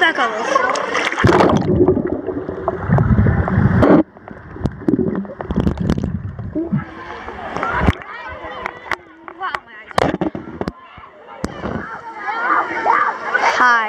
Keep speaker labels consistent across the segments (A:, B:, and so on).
A: back on this. Wow, my eyes. Hi.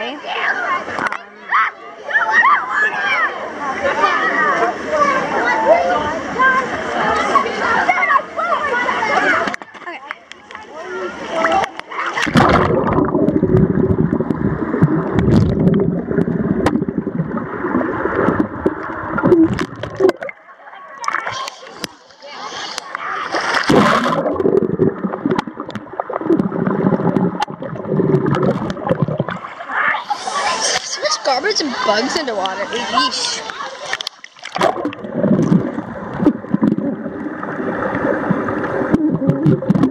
A: So much garbage and bugs in the water. Yeesh.